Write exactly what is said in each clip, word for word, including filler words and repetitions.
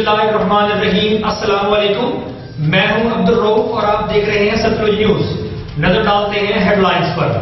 بسم اللہ الرحمن الرحیم، السلام علیکم۔ میں ہوں عبد الرؤف اور آپ دیکھ رہے ہیں ستلج نیوز۔ نظر ڈالتے ہیں ہیڈ لائنز پر۔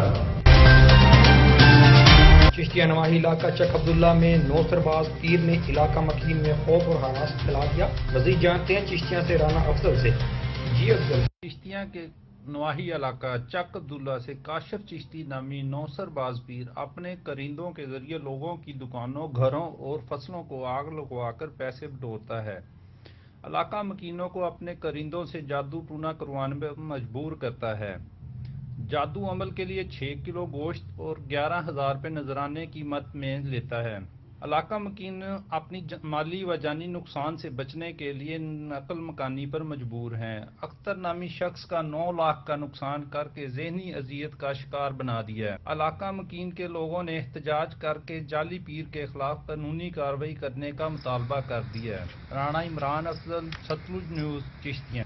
چشتیہ نواحی علاقہ چک عبداللہ میں نو سرباز پیر نے علاقہ مکین میں خوف اور ہراس پھیلا دیا۔ مزید جانتے ہیں چشتیاں سے رانا افضل سے۔ جی افضل۔ چشتیاں کے نواحی علاقہ چک عبداللہ سے کاشف چشتی نامی نو سرباز پیر اپنے کرندوں کے ذریعے لوگوں کی دکانوں، گھروں اور فصلوں کو آگ لگوا کر پیسے بٹورتا ہے۔ علاقہ مکینوں کو اپنے کرندوں سے جادو ٹونا کروانے پر مجبور کرتا ہے۔ جادو عمل کے لیے چھ کلو گوشت اور گیارہ ہزار روپے نذرانے قیمت میں لیتا ہے۔ علاقہ مکین اپنی مالی و جانی نقصان سے بچنے کے لیے نقل مکانی پر مجبور ہیں۔ اختر نامی شخص کا نو لاکھ کا نقصان کر کے ذہنی اذیت کا شکار بنا دیا ہے۔ علاقہ مکین کے لوگوں نے احتجاج کر کے جعلی پیر کے خلاف قانونی کارروائی کرنے کا مطالبہ کر دیا ہے۔ رانا عمران افضل، ستلج نیوز، چشتیاں۔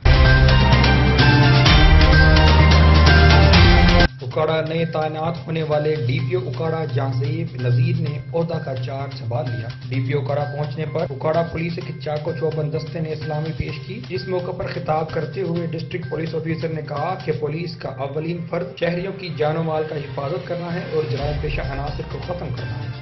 اکاڑا نئے تعینات ہونے والے ڈی پی او اکاڑا جہانزیب نذیر نے عہدہ کا چارج سنبھال لیا۔ ڈی پی او اکاڑا پہنچنے پر اکاڑا پولیس کے چاکو چوبند دستے نے اسلامی پیش کی۔ اس موقع پر خطاب کرتے ہوئے ڈسٹرکٹ پولیس آفیسر نے کہا کہ پولیس کا اولین فرض شہریوں کی جان و مال کا حفاظت کرنا ہے اور جرائم پیشہ عناصر کو ختم کرنا ہے۔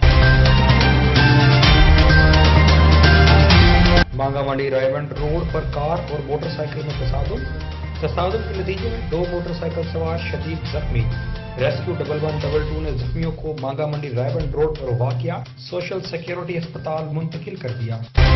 مانگا منڈی رائیونڈ روڈ پر کار اور موٹر سائیکل میں تصادم تصادم کے نتیجے میں دو موٹر سائیکل سوار شدید زخمی۔ Rescue double one double two نے زخمیوں کو مانگا منڈی رائیونڈ روڈ پر واقع سوشل سیکیورٹی اسپتال منتقل کر دیا۔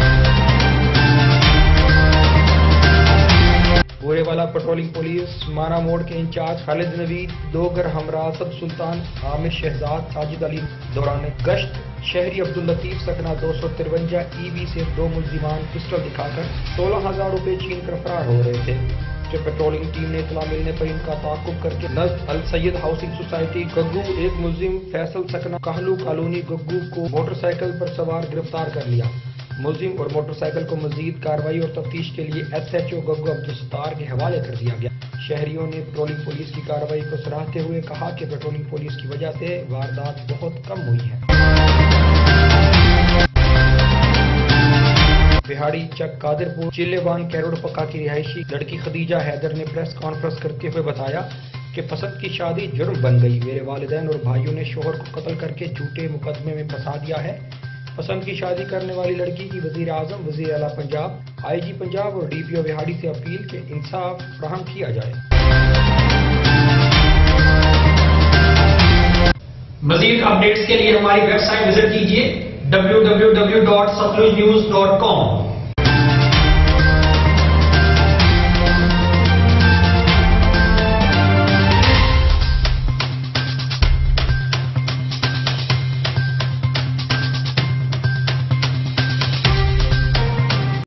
بورے والا پٹرولنگ پولیس مانا موڑ کے انچارج خالد نوید دوگر ہمراہ سب سلطان عامر شہزاد ساجد علی دوران گشت شہری عبداللطیف سکنہ دو سو ترونجا ای بی سے دو ملزمان پسٹل دکھا کر سولہ ہزار روپے چھین کر فرار ہو رہے تھے۔ جب پیٹرولنگ ٹیم نے اطلاع ملنے پر ان کا تعاقب کر کے نزد السید ہاؤسنگ سوسائٹی گگو ایک ملزم فیصل سکنہ کہلو کالونی گگو کو موٹر سائیکل پر سوار گرفتار کر لیا۔ ملزم اور موٹر سائیکل کو مزید کارروائی اور تفتیش کے لیے S H O Gaggo Abdul Sattar کے حوالے کر دیا گیا۔ شہریوں نے پیٹرولنگ پولیس کی کارروائی کو سراہتے ہوئے کہا کہ پیٹرولنگ پولیس کی وجہ سے واردات بہت کم ہوئی ہیں۔ بہاڑی چک قادر پور چلے بان کیروڑ پکا کی رہائشی لڑکی خدیجہ حیدر نے پریس کانفرنس کرتے ہوئے بتایا کہ پسند کی شادی جرم بن گئی۔ میرے والدین اور بھائیوں نے شوہر کو قتل کر کے جھوٹے مقدمے میں پھنسا دیا ہے۔ پسند کی شادی کرنے والی لڑکی کی وزیر اعظم، وزیر اعلیٰ پنجاب، آئی جی پنجاب اور ڈی پی او بہاڑی سے اپیل کہ انصاف فراہم کیا جائے۔ مزید اپڈیٹس کے لیے ہماری ویب سائٹ وزٹ کیجیے W W W dot Sutlej news dot کام۔